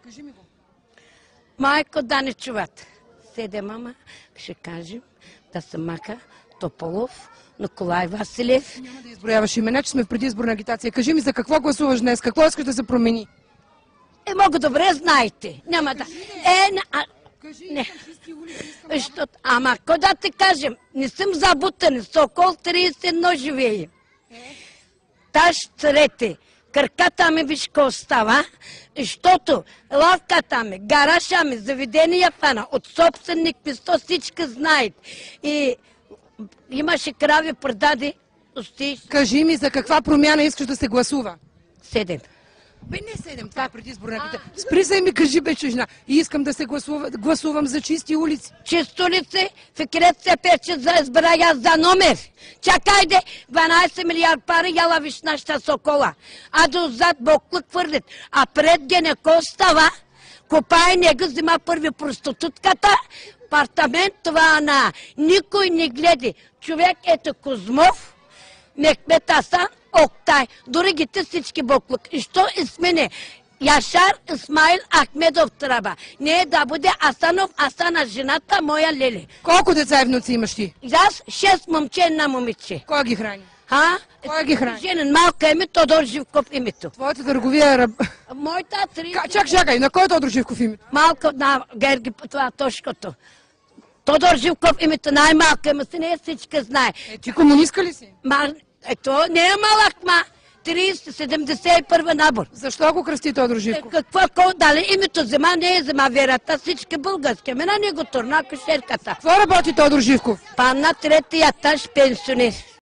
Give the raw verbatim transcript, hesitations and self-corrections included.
Кажи ми го. Майко, да не чуват. Седе мама, ще кажем да се мака Тополов, Николай Василев. Няма да изброяваш имена, че сме в предизборна агитация. Кажи ми за какво гласуваш днес, какво искаш да се промени? Е, много добре знаете. Няма да... Е, не... А... не. Защото... Ама, кога ти кажем, не съм забутан, Сокол тридесет и едно живее. Таш царете, краката ми виж ко остава, защото лавката ми, гараша ми, заведения фана, от собственик писто всички знаят. И имаше крави, продаде, усти. Кажи ми за каква промяна искаш да се гласува. Седем. Бе, не седем, това е предизборна агитация. Спри се и ми кажи, бе, чужна. И искам да се гласува, гласувам за чисти улици. Чисти улици, Фикрет се пече за избрая за номер. Чакайде, дванайсет милиард пари яла виж нашата Сокола. А дозад боклък хвърлят. А пред Генеко става, копай нега, взима първи проститутката, апартамент това на никой не гледи. Човек ето Козмов, Мехмет Асан, Октай, дори ги те всички боклък. И що измене? Яшар Исмаил Ахмедов трябва. Не е да бъде Асанов, Асана жената моя леле. Колко деца и внуци имаш ти? Аз шест момче, една момиче. Кой ги храни? А? Кой ги храни? Женен, малка име, Тодор Живков името. Твоята търговия е... Моята три... Чак, чакай, на кой е Тодор Живков името? Малка на Герги, това точкото. Тодор Живков името, най-малка име си, не всички знае. Е, ти комунистка ли си? Ма, ето, не е малък, ма. тридесет седемдесет и първи набор. Защо го кръсти Тодор Живков? Е, какво, какво, дали името взема, не е взема верата, всички български. Мена не го турна кошерката. Какво работи Тодор Живков? Пан на третия етаж пенсионер.